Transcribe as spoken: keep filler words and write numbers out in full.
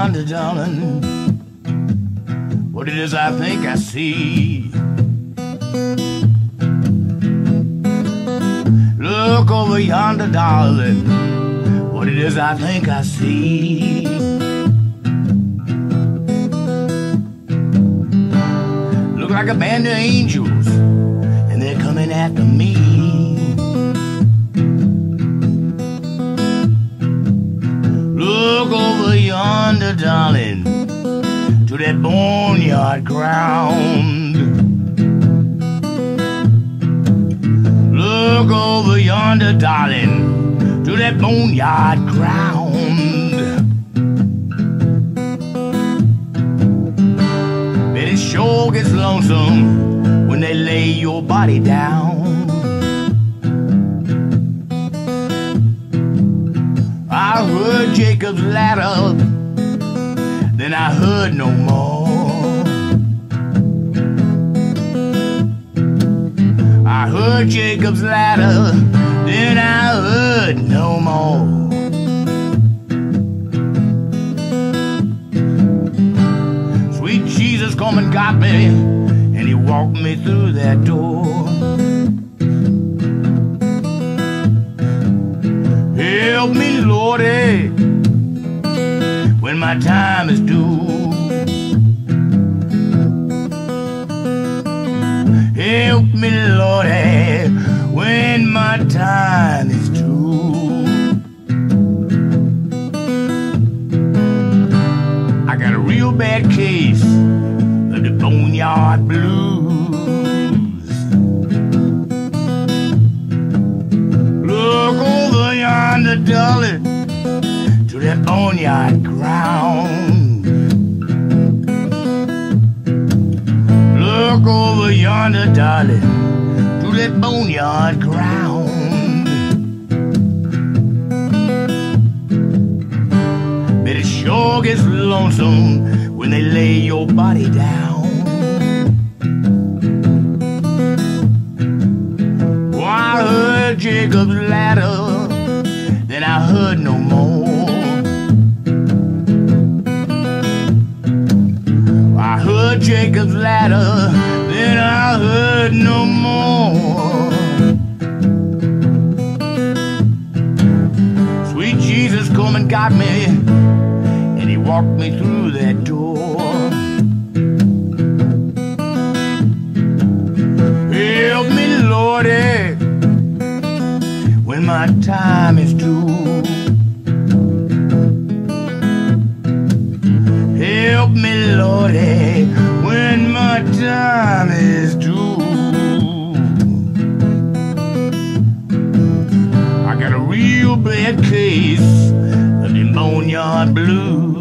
yonder, darling, what it is I think I see. Look over yonder, darling, what it is I think I see. Look like a band of angels, and they're coming after me. Look over yonder, darling, to that boneyard ground. Look over yonder, darling, to that boneyard ground. But it sure gets lonesome when they lay your body down. I heard Jacob's ladder, then I heard no more. I heard Jacob's ladder, then I heard no more. Sweet Jesus come and got me, and he walked me through that door. Help me, Lordy, when my time is due. Help me, Lordy, when my time is due. I got a real bad case of the boneyard blues. Look over yonder, darling, to that boneyard ground. Look over yonder, darling, to that boneyard ground. But it sure gets lonesome when they lay your body down. Oh, I heard Jacob's ladder, then I heard no more. I heard Jacob's ladder, then I heard no more. Sweet Jesus come and got me, and he walked me through that door. Help me, Lordy, when my time is due. Help me, Lordy, when my time is due. I got a real bad case of the boneyard blues.